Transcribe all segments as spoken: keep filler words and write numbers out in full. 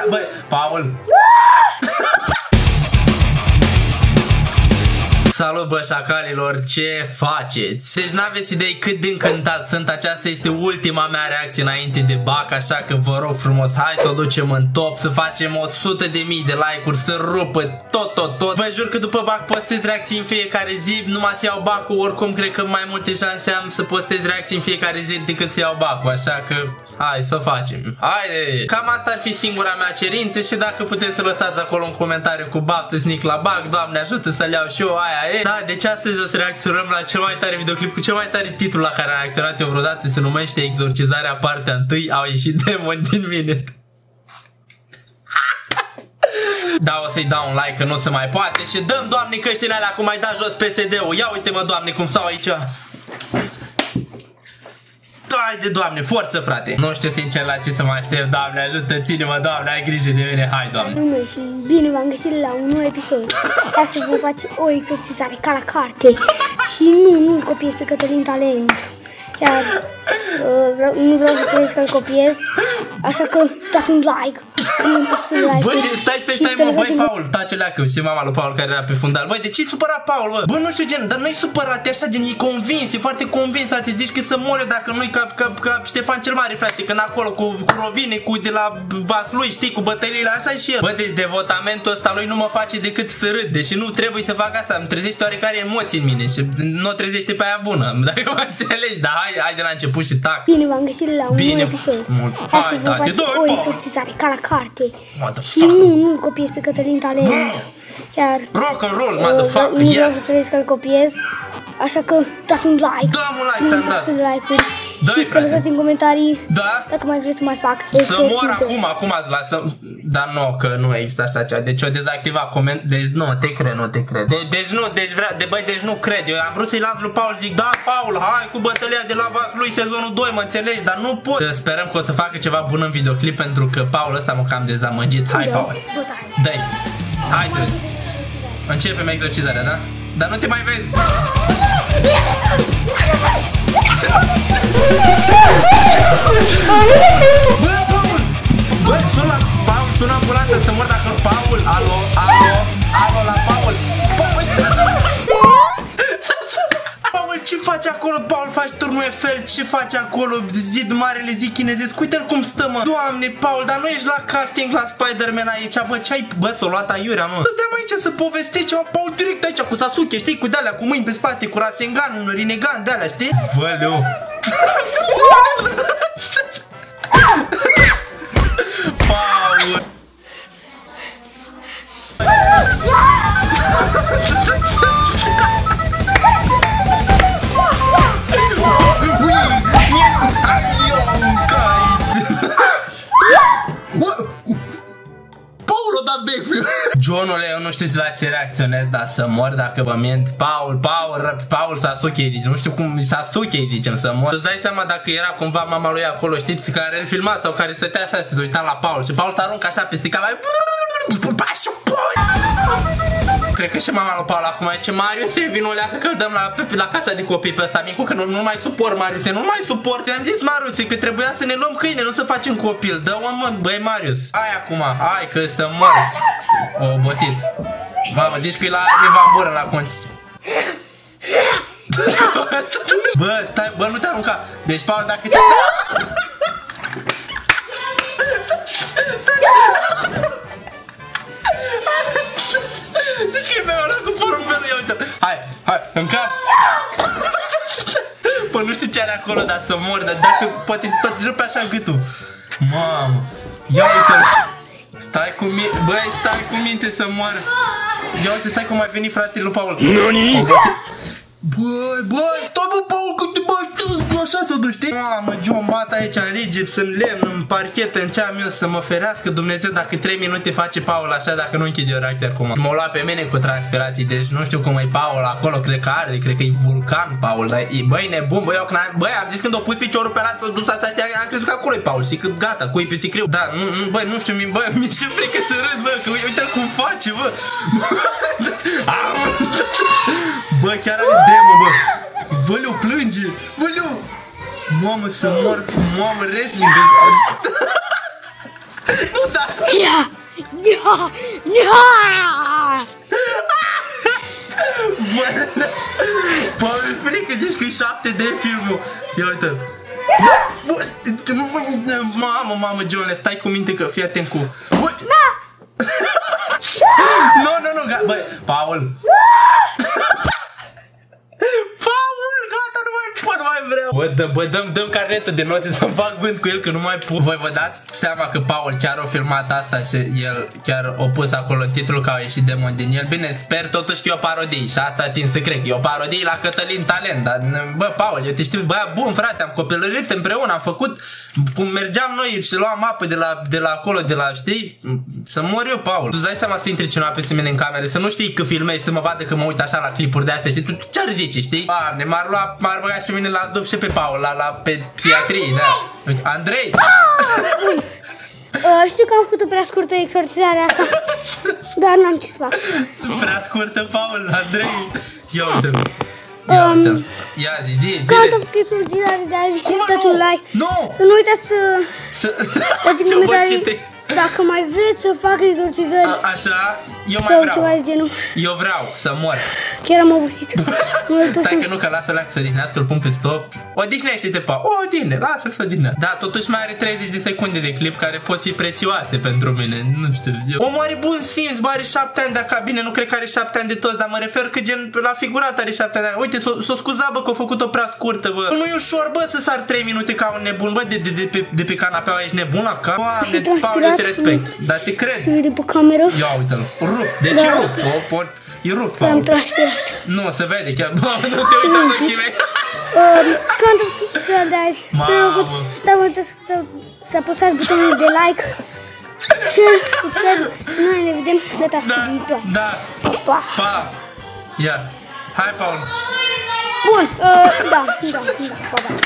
băi, Paul. Salut, bă, șacalilor, ce faceți? Deci n-aveți idei cât de încântat sunt. Aceasta este ultima mea reacție înainte de bac, așa că vă rog frumos, hai să o ducem în top, să facem o sută de mii de like-uri, să rupă tot, tot, tot. Vă jur că după bac postez reacții în fiecare zi, numai să iau bacul, oricum cred că mai multe șanse am să postez reacții în fiecare zi decât să iau bacul, așa că hai să facem. Haide! Cam asta ar fi singura mea cerință și dacă puteți să lăsați acolo un comentariu cu baftă S N I K la bac, Doamne ajută să-l iau și eu, aia. Da, deci astăzi o să reacționăm la cel mai tare videoclip cu cel mai tare titlu la care am reacționat eu vreodată. Se numește Exorcizarea partea întâi. Au ieșit demoni din mine. Da, o să-i dau un like că nu se mai poate. Și dăm, Doamne, căștile alea cum ai dat jos P S D-ul. Ia uite-mă, Doamne, cum stau aici. Haide, Doamne, forță, frate. Nu știu sincer la ce să mă aștept, Doamne, ajută, ține-mă, Doamne, ai grijă de mine, hai, Doamne. Bună și bine v-am găsit la un nou episod. Astăzi vom face o exorcizare ca la carte. Și nu, nu-l copiez pe Cătălin Talent. Chiar uh, vreau, nu vreau să crezi că-l copiez. Așa că dați un like. Băi, stai, stai, stai, mă, băi, Paul, tace leacă, și mama lui Paul care era pe fundal. Băi, de ce-i supărat Paul, bă? Bă, nu știu, gen, dar nu-i supărat, e așa, gen, e convins, e foarte convins, te zici că să mori dacă nu-i ca, ca, ca Ștefan cel Mare, frate, când acolo cu, cu rovine, cu de la Vaslui, știi, cu bătăliile, așa și el. Bă, deci devotamentul ăsta lui nu mă face decât să râd, deși nu trebuie să fac asta, îmi trezește oarecare emoții în mine și nu o trezește pe aia bună, dacă mă înțelegi, dar hai, hai de la început și tac. Bine v-am găsit la un nou episod. Astăzi vom face o exorcizare ca la carte. Și nu, nu-l copiez pe Cătălin Talent. Chiar rock and roll, motherfucker, nu vreau să crezi că-l copiez. Așa că dați un like. Da, un like, ți-am dat. Like și să lăsați în comentarii dacă mai vreți să mai fac exorcizare. Să mor acum, acum ați lasă. Dar nu, că nu există așa ceva. Deci o dezactiva coment. Deci nu, te cred, nu te cred. De, deci nu, deci vrea, de băi, deci nu cred. Eu am vrut să-i las lui Paul, zic, da, Paul, hai cu bătălia de la Vaslui sezonul doi, mă înțelegi, dar nu pot. Sperăm că o să facă ceva bun în videoclip pentru că Paul ăsta mă cam dezamăgit. Hai, Paul. Dă-i. Hai să începem exorcizarea, da? Dar nu te mai vezi. Bă, Paul! Bă, sună, Paul, sună ambulanță să mor dacă... Paul, alo, alo, alo la Paul. Paul, Paul, ce faci acolo? Paul, faci turnul Eiffel, ce faci acolo? Zid marele, zid chinezesc, uite-l cum stă, mă. Doamne, Paul, dar nu ești la casting la Spider-Man aici, bă, ce-ai... Bă, s-o luat aiurea, mă. Dă-te-am aici să povestești ceva, Paul, direct aici cu Sasuke, știi, cu de-alea, cu mâini pe spate, cu Rasengan, Rinnegan, de-alea, știi? Văleu. Paul. Johnule, eu nu știu la ce reacționez, dar să mor dacă vă mint. Paul, Paul, Paul Sasuke, zice, nu știu cum, Sasuke zicem să mor. Îți dai seama dacă era cumva mama lui acolo, știți, care îl filma sau care stătea așa, se uita la Paul și Paul s-aruncă așa peste cava. Cred că și mama lui Paul acum zice, Marius, e vino leacă că îl dăm la, la casa de copii pe ăsta micu, că nu, nu mai suport, Marius, nu mai suport. Te-am zis, Marius, că trebuia să ne luăm câine, nu să facem copil. Dă-o, mă, băi, Marius. Hai acum, hai că să mor. O obosit. Mamă, zici că e la Nivambură la conci. Bă, stai, bă, nu te arunca. Deci, Paul, dacă te... Zici că e pe ăla cu porumbelul, ia uite. Hai, hai, în cap. Bă, nu știu ce are acolo, dar să mor, dar dacă poate îți rupe așa gâtul. Mamă, ia uite. Stai cu minte, băi, stai cu minte să moară. Ia uite, stai cum a venit fratele lui Paul. Noni? Băi, băi, stai bă, Paul, că te bagi, așa să duci, știi? Mamă, John, bat aici în rigips, în lemn, în parchet, în cea meu, să mă ferească Dumnezeu dacă trei minute face Paul așa, dacă nu închide o reacție acum. M-a luat pe mine cu transpirații, deci nu știu cum e Paul acolo, cred că arde, cred că e vulcan Paul, dar e, băi, nebun, băi, eu când am, băi, am zis când o pus piciorul pe lat, o dus așa, știa, am crezut că acolo e Paul, și că gata, cu pe ticriu. Da, nu, nu, băi, nu știu, mi, băi, mi se frică să râd, bă, că uite-l cum face, bă. Bă, chiar are demo, bă. Văleu plânge, văleu. Mamă, să mor, mamă, wrestling. Nu, da. Ia! Ia! Ia! Bă, Paul, e frică, deci că e șapte de filmul. Ia uite. Mamă, mamă, John, stai cu minte că fii atent cu... Nu, nu, nu, băi, Paul. Paul, gata, nu mai pot, nu mai vreau. Bă, dă, bă, dăm, dăm carnetul de note să fac vânt cu el, că nu mai pot. Voi vă dați seama că Paul chiar a filmat asta și el chiar a pus acolo în titlul că au ieșit demoni din el. Bine, sper totuși că e o parodie și asta tin să cred. E o parodie la Cătălin Talent, dar, bă, Paul, eu te știu, bă, bun, frate, am copilărit împreună, am făcut, cum mergeam noi și luam apă de la, de la acolo, de la, știi, să mor eu, Paul. Tu-ți dai seama să intri cineva peste mine în cameră, să nu știi că filmezi, să mă vadă că mă uit așa la clipuri de astea, știi, tu ce-ar zice, știi? Doamne, m-ar lua, m-ar băga și pe mine la zdop și pe Paul, la, la pe psihiatrie, da. Uite, Andrei! Bun. Uh, știu că am făcut o prea scurtă exorcizarea asta, dar n-am ce să fac. Prea scurtă, Paul, Andrei! Ia uite-l! Ia um, uite-l! Ia zi, zi, zi! Ca tot exorcizarea de azi, dați un like, no. Să nu uitați să... Să... dați în comentarii dacă mai vreți să fac exorcizări. A, așa, eu mai sau vreau. Ceva de genul. Eu vreau să mor. Chiar am obosit. Stai că nu, că lasă-l să odihnească, îl pun pe stop. Odihnește-te, pa. O, odihne, lasă-l să odihnă. Da, totuși mai are treizeci de secunde de clip care pot fi prețioase pentru mine. Nu știu. Eu... O mare bun simț, bă, are șapte ani de acá. Bine, nu cred că are șapte ani de toți, dar mă refer că gen la figurat are șapte ani. Uite, s-o scuza, bă, că a făcut-o prea scurtă, bă. Nu e ușor, bă, să sar trei minute ca un nebun, bă, de, de, de, pe, de pe canapeaua ești nebun la cap. Doamne, Paul, eu te respect. Dar te cred. Se vede pe cameră. Ia uite-l. Rup. Deci da. E rupt. O, o, e rupt, Paul. Am transpirat. Nu, se vede chiar. Bă, nu te uita în ochii mei. Cam tot de azi. Sper că dacă uitați să apăsați butonul de like și subscribe. Noi ne vedem data viitoare. Da. Pa. Pa. Ia. Hai, Paul. Bun. Da, da, da. Pa, pa.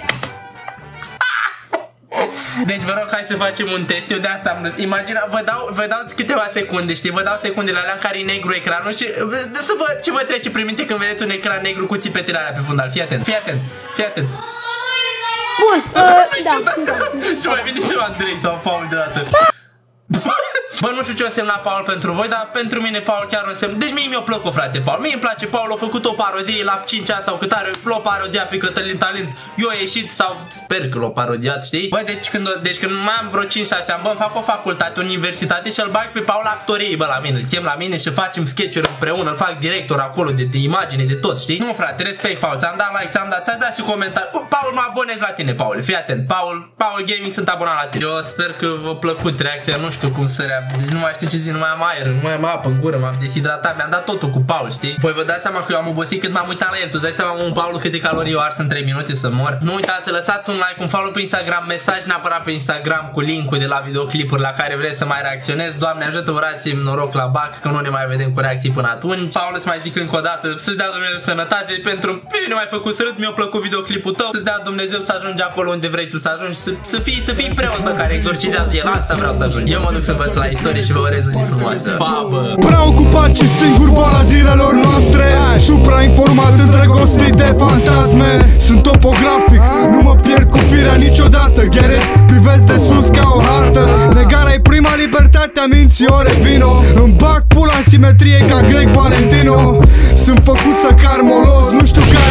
Deci vă rog, hai să facem un test. Eu de asta am... Imagina, vă dau, vă dau câteva secunde, știi? Vă dau secundele alea în care e negru ecranul și să văd ce vă trece prin minte când vedeți un ecran negru cu țipetele alea pe fundal. Fii atent, fii atent, fii atent. Bun, uh, da, da. Și mai vine și Andrei sau Paul deodată. Bă, nu știu ce însemna Paul pentru voi, dar pentru mine Paul chiar însemna. Deci mie mi-a plăcut, frate, Paul. Mie îmi place Paul, a făcut o parodie la cinci ani sau cât are, l-a parodiat pe Cătălin Talent. Eu a ieșit sau sper că l-a parodiat, știi? Bă, deci când, deci când mai am vreo cinci șase ani, bă, îmi fac o facultate, o universitate și îl bag pe Paul actoriei, bă, la mine. Îl chem la mine și facem sketch-uri împreună, îl fac director acolo de, de imagine, de tot, știi? Nu, frate, respect, Paul. Ți-am dat like, ți-am dat, ți-am dat și comentarii. Uh, Paul, mă abonez la tine, Paul. Fii atent. Paul, Paul Gaming, sunt abonat la tine. Eu sper că v-a plăcut reacția, nu știu cum să rea... Deci nu mai știu ce zi, nu mai am aer, nu mai am apă în gură, m-am deshidratat, mi-am dat totul cu Paul, știi? Voi vă dați seama că eu am obosit cât m-am uitat la el. Tu dai seama, un Paul, câte calorii eu ars în trei minute să mor. Nu uitați să lăsați un like, un follow pe Instagram, mesaj neapărat pe Instagram cu link-ul de la videoclipuri la care vreți să mai reacționez. Doamne ajută, urați-mi noroc la bac, că nu ne mai vedem cu reacții până atunci. Paul, îți mai zic încă o dată, să-ți dea Dumnezeu sănătate pentru bine mai făcut sărut, mi-a plăcut videoclipul tău, să-ți dea Dumnezeu să ajungi acolo unde vrei tu să ajungi, să, să fii, să fii preot, bă, care exorcizează el, asta vreau să ajung. Eu mă duc să învăț la istorie și vă urez o zi frumoasă. Pa, bă! Prea ocupat și singur boala zilelor noastre, suprainformat, îndrăgostit de fantasme. Sunt topografic, nu mă pierd cu firea niciodată. Ghere, privesc de sus ca o hartă. Negarea-i prima libertate a minții, ore vino. Îmi bag pula în simetrie ca Greg Valentino. Sunt făcut să car molos, nu știu care